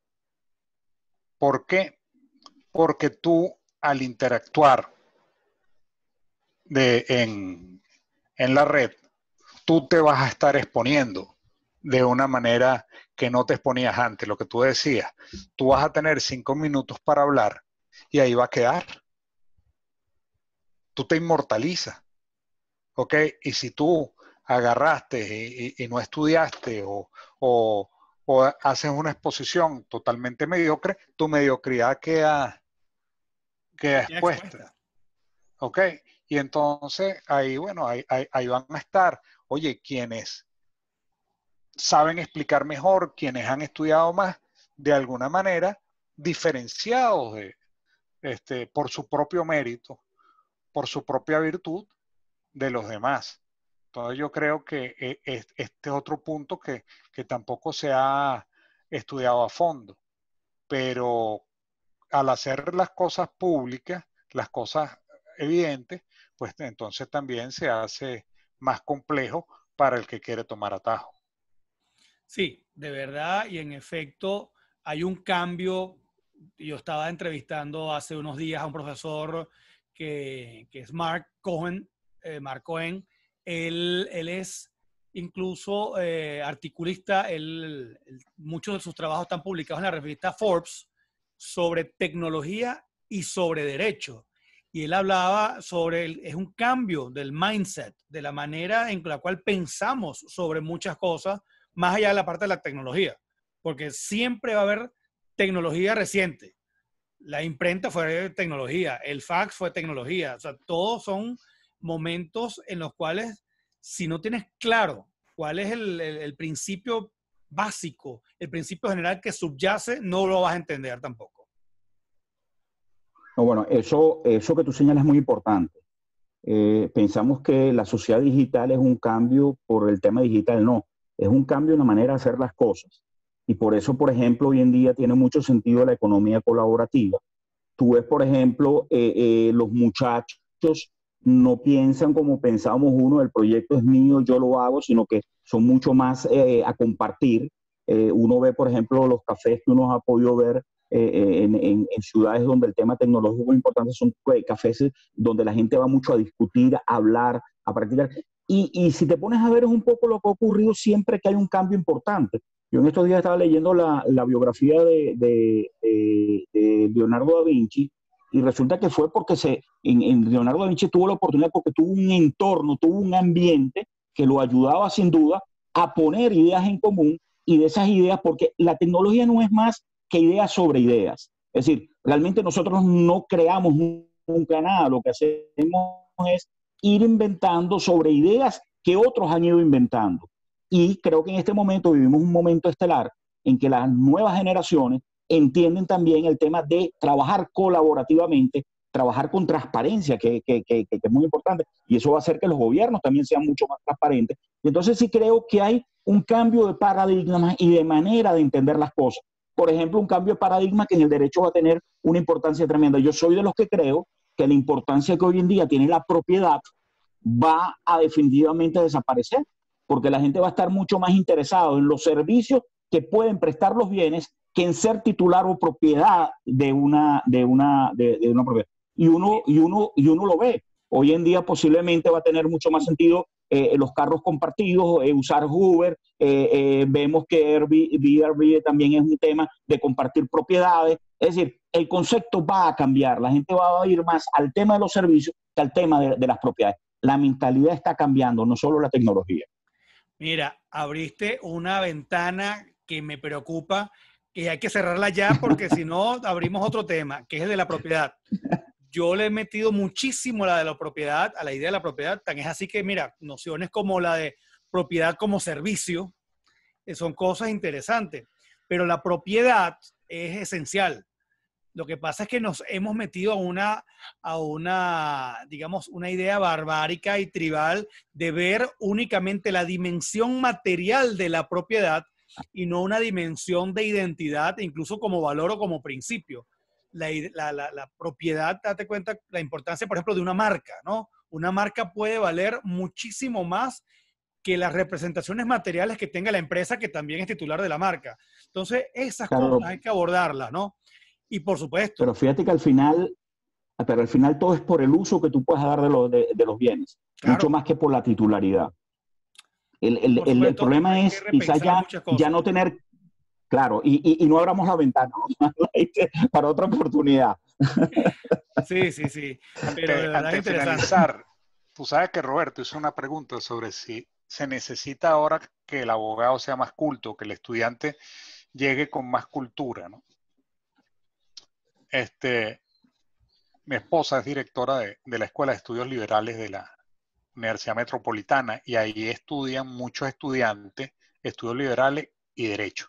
¿Por qué? Porque tú, al interactuar de, en, en la red, tú te vas a estar exponiendo de una manera que no te exponías antes. Lo que tú decías, tú vas a tener cinco minutos para hablar y ahí va a quedar. Tú te inmortalizas, ¿ok? Y si tú agarraste y, y, y no estudiaste o, o, o haces una exposición totalmente mediocre, tu mediocridad queda, queda expuesta, ¿ok? Y entonces ahí, bueno, ahí, ahí, ahí van a estar, oye, quienes saben explicar mejor, quienes han estudiado más, de alguna manera, diferenciados de, este, por su propio mérito, por su propia virtud de los demás. Entonces yo creo que este es otro punto que, que tampoco se ha estudiado a fondo, pero al hacer las cosas públicas, las cosas evidentes, pues entonces también se hace más complejo para el que quiere tomar atajo. Sí, de verdad, y en efecto hay un cambio. Yo estaba entrevistando hace unos días a un profesor que, que es Mark Cohen, eh, Mark Cohen. Él, él es incluso eh, articulista. Él, él, muchos de sus trabajos están publicados en la revista Forbes sobre tecnología y sobre derecho. Y él hablaba sobre, el, es un cambio del mindset, de la manera en la cual pensamos sobre muchas cosas, más allá de la parte de la tecnología, porque siempre va a haber tecnología reciente. La imprenta fue tecnología, el fax fue tecnología, o sea, todos son momentos en los cuales, si no tienes claro cuál es el, el, el principio básico, el principio general que subyace, no lo vas a entender tampoco. No, bueno, eso, eso que tú señalas es muy importante. Eh, pensamos que la sociedad digital es un cambio por el tema digital, no. Es un cambio en la manera de hacer las cosas. Y por eso, por ejemplo, hoy en día tiene mucho sentido la economía colaborativa. Tú ves, por ejemplo, eh, eh, los muchachos no piensan como pensábamos uno, el proyecto es mío, yo lo hago, sino que son mucho más eh, a compartir. Eh, uno ve, por ejemplo, los cafés que uno ha podido ver eh, en, en, en ciudades donde el tema tecnológico es importante, son eh, cafés donde la gente va mucho a discutir, a hablar, a practicar. Y, y si te pones a ver es un poco lo que ha ocurrido siempre que hay un cambio importante. Yo en estos días estaba leyendo la, la biografía de, de, de, de Leonardo da Vinci y resulta que fue porque se, en, en Leonardo da Vinci tuvo la oportunidad porque tuvo un entorno, tuvo un ambiente que lo ayudaba sin duda a poner ideas en común y de esas ideas, porque la tecnología no es más que ideas sobre ideas. Es decir, realmente nosotros no creamos nunca nada, lo que hacemos es ir inventando sobre ideas que otros han ido inventando. Y creo que en este momento vivimos un momento estelar en que las nuevas generaciones entienden también el tema de trabajar colaborativamente, trabajar con transparencia, que, que, que, que es muy importante, y eso va a hacer que los gobiernos también sean mucho más transparentes. Y entonces sí creo que hay un cambio de paradigma y de manera de entender las cosas. Por ejemplo, un cambio de paradigma que en el derecho va a tener una importancia tremenda. Yo soy de los que creo que la importancia que hoy en día tiene la propiedad va a definitivamente desaparecer, porque la gente va a estar mucho más interesado en los servicios que pueden prestar los bienes que en ser titular o propiedad de una, de una, de, de una propiedad. Y uno, y, uno, y uno lo ve. Hoy en día posiblemente va a tener mucho más sentido eh, los carros compartidos, eh, usar Uber. Eh, eh, vemos que Airbnb también es un tema de compartir propiedades. Es decir, el concepto va a cambiar. La gente va a ir más al tema de los servicios que al tema de, de las propiedades. La mentalidad está cambiando, no solo la tecnología. Mira, abriste una ventana que me preocupa, que hay que cerrarla ya porque si no abrimos otro tema, que es el de la propiedad. Yo le he metido muchísimo la de la propiedad, a la idea de la propiedad, tan es así que, mira, nociones como la de propiedad como servicio, eh, son cosas interesantes, pero la propiedad es esencial. Lo que pasa es que nos hemos metido a una, a una, digamos, una idea barbárica y tribal de ver únicamente la dimensión material de la propiedad y no una dimensión de identidad, incluso como valor o como principio. La, la, la, la propiedad, date cuenta la importancia, por ejemplo, de una marca, ¿no? Una marca puede valer muchísimo más que las representaciones materiales que tenga la empresa, que también es titular de la marca. Entonces, esas Claro, cosas hay que abordarlas, ¿no? Y por supuesto, pero fíjate que al final, pero al final todo es por el uso que tú puedas dar de los, de, de los bienes, mucho claro, más que por la titularidad. El, el, por el, el supuesto, problema hay que es quizás repensar ya, muchas ya cosas. no tener, claro, y, y, y no abramos la ventana para otra oportunidad. Sí, sí, sí, pero Antes, de verdad es antes de interesante. finalizar, tú sabes que Roberto hizo una pregunta sobre si se necesita ahora que el abogado sea más culto, que el estudiante llegue con más cultura, ¿no? Este, mi esposa es directora de, de la Escuela de Estudios Liberales de la Universidad Metropolitana y ahí estudian muchos estudiantes, estudios liberales y derecho.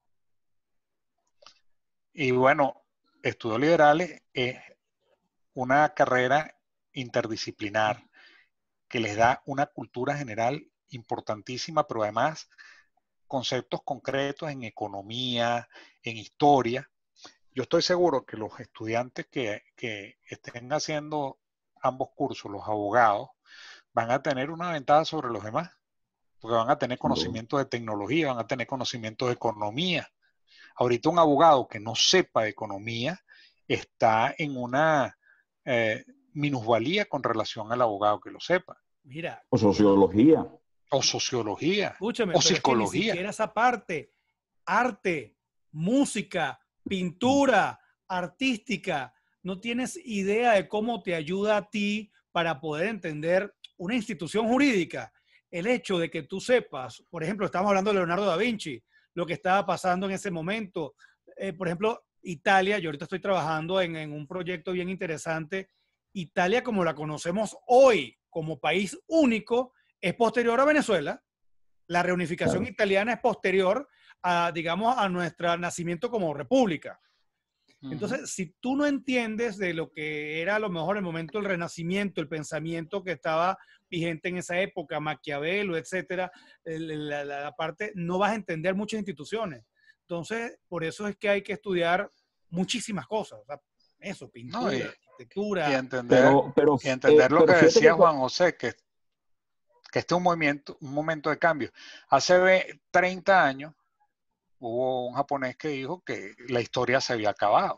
Y bueno, estudios liberales es una carrera interdisciplinar que les da una cultura general importantísima, pero además conceptos concretos en economía, en historia. Yo estoy seguro que los estudiantes que, que estén haciendo ambos cursos, los abogados, van a tener una ventaja sobre los demás, porque van a tener conocimiento de tecnología, van a tener conocimiento de economía. Ahorita un abogado que no sepa de economía está en una eh, minusvalía con relación al abogado que lo sepa. Mira, O con, sociología. O sociología, escúchame, o pero es que ni psicología. siquiera esa parte, arte, música, pintura, artística, no tienes idea de cómo te ayuda a ti para poder entender una institución jurídica. El hecho de que tú sepas, por ejemplo, estamos hablando de Leonardo da Vinci, lo que estaba pasando en ese momento. Eh, por ejemplo, Italia, yo ahorita estoy trabajando en, en un proyecto bien interesante. Italia, como la conocemos hoy, como país único, es posterior a Venezuela. La reunificación Claro. italiana es posterior a, digamos, a nuestro nacimiento como república. Entonces, si tú no entiendes de lo que era a lo mejor el momento del Renacimiento, el pensamiento que estaba vigente en esa época, Maquiavelo, etcétera, la, la, la parte, no vas a entender muchas instituciones. Entonces, por eso es que hay que estudiar muchísimas cosas. O sea, eso, No, y, pintura, y arquitectura. entender, Pero, pero, y eh, entender lo pero que fíjate que, decía Juan José, que, que este es un movimiento, un momento de cambio. Hace treinta años hubo un japonés que dijo que la historia se había acabado.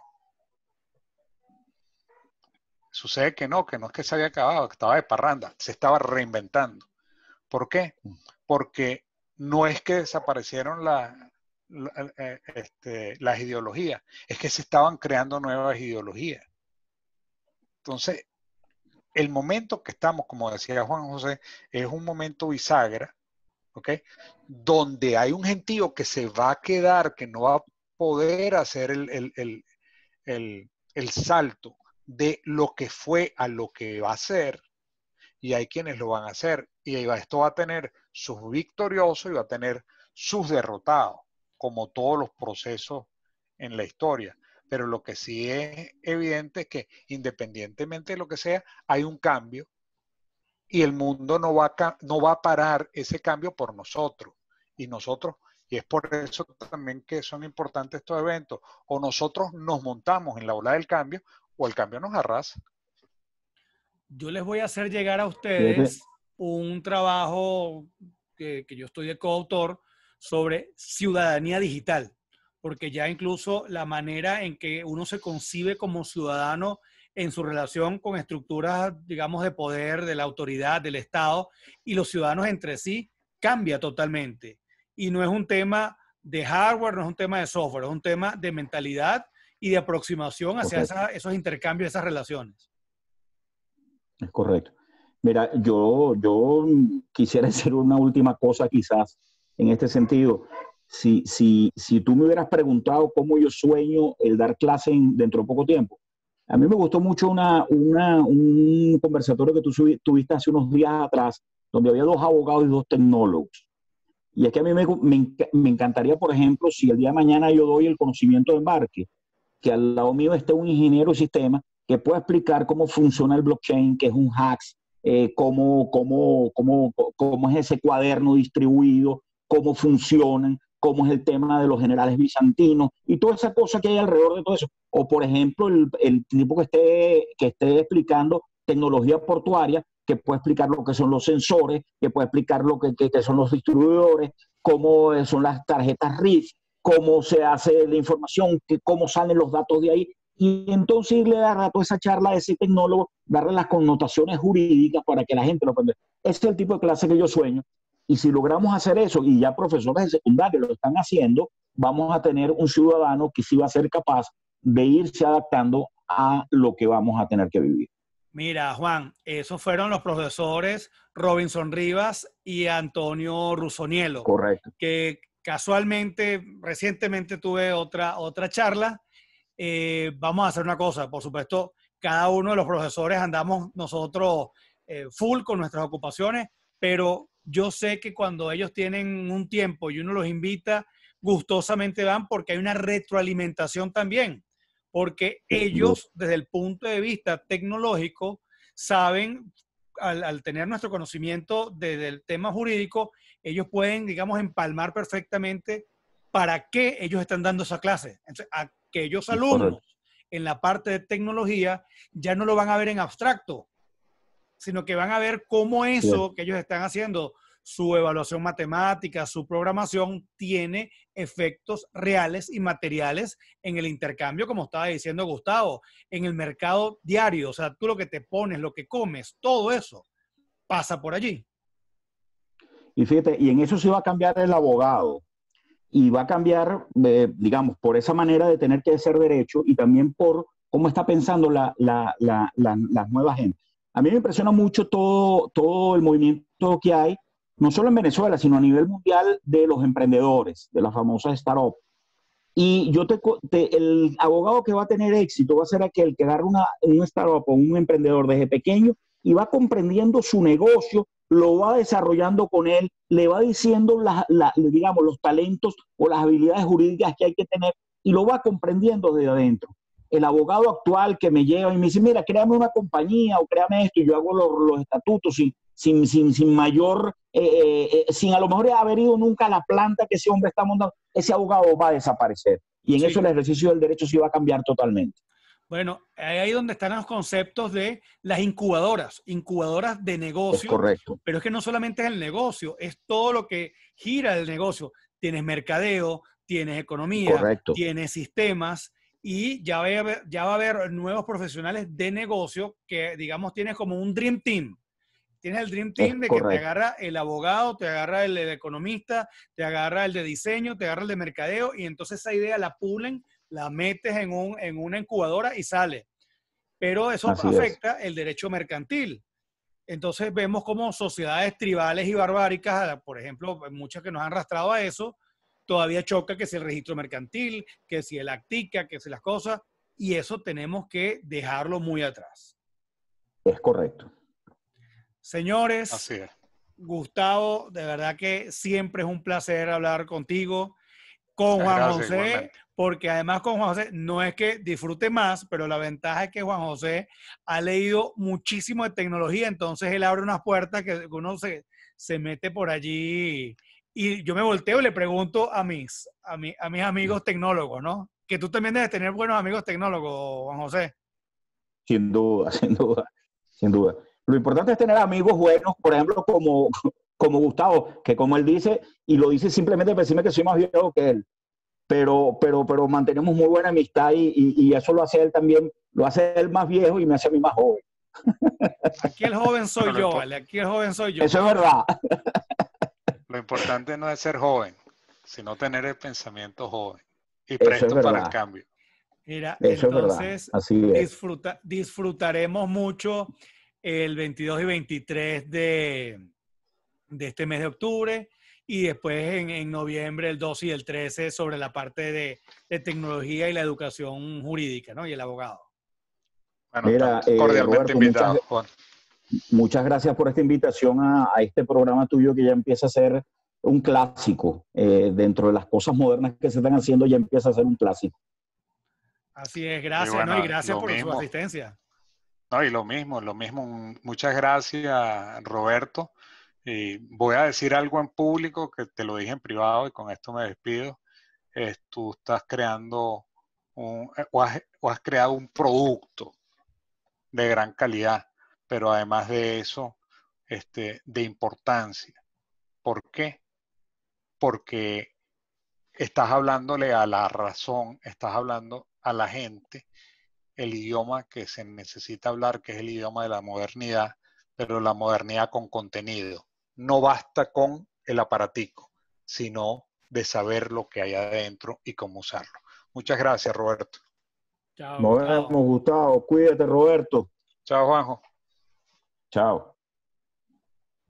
Sucede que no, que no es que se había acabado, que estaba de parranda, se estaba reinventando. ¿Por qué? Porque no es que desaparecieron la, la, eh, este, las ideologías, es que se estaban creando nuevas ideologías. Entonces, el momento que estamos, como decía Juan José, es un momento bisagra, ¿ok? Donde hay un gentío que se va a quedar, que no va a poder hacer el, el, el, el, el salto de lo que fue a lo que va a ser, y hay quienes lo van a hacer, y esto va a tener sus victoriosos y va a tener sus derrotados, como todos los procesos en la historia. Pero lo que sí es evidente es que independientemente de lo que sea, hay un cambio y el mundo no va a, no va a parar ese cambio por nosotros. Y nosotros, y es por eso también que son importantes estos eventos, o nosotros nos montamos en la ola del cambio o el cambio nos arrasa. Yo les voy a hacer llegar a fíjate, ustedes un trabajo que, que yo estoy de coautor sobre ciudadanía digital, porque ya incluso la manera en que uno se concibe como ciudadano en su relación con estructuras, digamos, de poder, de la autoridad, del Estado y los ciudadanos entre sí, cambia totalmente. Y no es un tema de hardware, no es un tema de software, es un tema de mentalidad y de aproximación hacia correcto, esa, esos intercambios, esas relaciones. es correcto. Mira, yo, yo quisiera decir una última cosa quizás en este sentido. Si, si, si tú me hubieras preguntado cómo yo sueño el dar clase en, dentro de poco tiempo, a mí me gustó mucho una, una, un conversatorio que tú subí, tuviste hace unos días atrás donde había dos abogados y dos tecnólogos. Y es que a mí me, me, me encantaría, por ejemplo, si el día de mañana yo doy el conocimiento de embarque, que al lado mío esté un ingeniero de sistema que pueda explicar cómo funciona el blockchain, qué es un hacks, eh, cómo, cómo, cómo, cómo es ese cuaderno distribuido, cómo funcionan, cómo es el tema de los generales bizantinos y toda esa cosa que hay alrededor de todo eso. O, por ejemplo, el, el tipo que esté, que esté explicando tecnología portuaria, que puede explicar lo que son los sensores, que puede explicar lo que, que, que son los distribuidores, cómo son las tarjetas R I F, cómo se hace la información, que, cómo salen los datos de ahí. Y entonces irle a dar toda esa charla a ese tecnólogo, darle las connotaciones jurídicas para que la gente lo aprenda. Ese es el tipo de clase que yo sueño. Y si logramos hacer eso, y ya profesores de secundaria lo están haciendo, vamos a tener un ciudadano que sí va a ser capaz de irse adaptando a lo que vamos a tener que vivir. Mira, Juan, esos fueron los profesores Robinson Rivas y Antonio Rusonielo. Correcto. Que casualmente, recientemente tuve otra, otra charla. Eh, vamos a hacer una cosa, por supuesto, cada uno de los profesores andamos nosotros eh, full con nuestras ocupaciones, pero yo sé que cuando ellos tienen un tiempo y uno los invita, gustosamente van porque hay una retroalimentación también. Porque ellos, desde el punto de vista tecnológico, saben, al, al tener nuestro conocimiento de, del tema jurídico, ellos pueden, digamos, empalmar perfectamente para qué ellos están dando esa clase. Entonces, aquellos alumnos en la parte de tecnología ya no lo van a ver en abstracto, sino que van a ver cómo eso sí. que ellos están haciendo, su evaluación matemática, su programación, tiene efectos reales y materiales en el intercambio, como estaba diciendo Gustavo, en el mercado diario. O sea, tú lo que te pones, lo que comes, todo eso pasa por allí. Y fíjate, y en eso sí va a cambiar el abogado. Y va a cambiar, eh, digamos, por esa manera de tener que hacer derecho y también por cómo está pensando la, la, la, la, la nueva gente. A mí me impresiona mucho todo, todo el movimiento que hay, no solo en Venezuela, sino a nivel mundial, de los emprendedores, de las famosas startups. Y yo te, te, el abogado que va a tener éxito va a ser aquel que agarra una, una startup o un emprendedor desde pequeño y va comprendiendo su negocio, lo va desarrollando con él, le va diciendo la, la, digamos, los talentos o las habilidades jurídicas que hay que tener y lo va comprendiendo desde adentro. El abogado actual que me lleva y me dice, mira, créame una compañía o créame esto, y yo hago los, los estatutos sin, sin, sin, sin mayor, eh, eh, sin a lo mejor haber ido nunca a la planta que ese hombre está montando, ese abogado va a desaparecer. Y en sí. eso el ejercicio del derecho sí va a cambiar totalmente. Bueno, ahí es donde están los conceptos de las incubadoras, incubadoras de negocio. Es correcto. Pero es que no solamente es el negocio, es todo lo que gira el negocio. Tienes mercadeo, tienes economía, correcto. tienes sistemas y ya va, a haber, ya va a haber nuevos profesionales de negocio que, digamos, tienes como un Dream Team. Tienes el Dream Team es de correcto. Que te agarra el abogado, te agarra el, el economista, te agarra el de diseño, te agarra el de mercadeo y entonces esa idea la pulen, la metes en, un, en una incubadora y sale. Pero eso Así afecta es. el derecho mercantil. Entonces vemos como sociedades tribales y barbáricas, por ejemplo, muchas que nos han arrastrado a eso, todavía choca que si el registro mercantil, que si el actica, que si las cosas, y eso tenemos que dejarlo muy atrás. Es correcto. Señores, Así es. Gustavo, de verdad que siempre es un placer hablar contigo, con Juan Gracias, José, igualmente. Porque además con Juan José no es que disfrute más, pero la ventaja es que Juan José ha leído muchísimo de tecnología, entonces él abre unas puertas que uno se, se mete por allí y yo me volteo y le pregunto a mis, a, mi, a mis amigos tecnólogos, ¿no? Que tú también debes tener buenos amigos tecnólogos, Juan José. Sin duda, sin duda, sin duda. Lo importante es tener amigos buenos, por ejemplo, como, como Gustavo, que como él dice, y lo dice simplemente para decirme que soy más viejo que él, pero, pero, pero mantenemos muy buena amistad y, y, y eso lo hace él también, lo hace él más viejo y me hace a mí más joven. Aquí el joven soy yo, ¿vale? Aquí el joven soy yo. Eso es verdad. Lo importante no es ser joven, sino tener el pensamiento joven y presto para el cambio. Mira, eso entonces es Así es. Disfruta, disfrutaremos mucho el veintidós y veintitrés de, de este mes de octubre y después en, en noviembre el doce y el trece sobre la parte de, de tecnología y la educación jurídica, ¿no? Y el abogado. Bueno, Mira, cordialmente eh, Roberto, invitado, muchas, Juan. muchas gracias por esta invitación a, a este programa tuyo que ya empieza a ser un clásico. Eh, dentro de las cosas modernas que se están haciendo, ya empieza a ser un clásico. Así es, gracias, Y bueno, ¿no? Y gracias lo por su mismo. asistencia. No, y lo mismo, lo mismo. Muchas gracias, Roberto. Y voy a decir algo en público que te lo dije en privado y con esto me despido. Es, tú estás creando un, o has, o has creado un producto de gran calidad, pero además de eso, este, de importancia. ¿Por qué? Porque estás hablándole a la razón, estás hablando a la gente el idioma que se necesita hablar, que es el idioma de la modernidad, pero la modernidad con contenido. No basta con el aparatico, sino de saber lo que hay adentro y cómo usarlo. Muchas gracias, Roberto. Chao, Nos Gustavo. vemos, Gustavo. Cuídate, Roberto. Chao, Juanjo. Chao.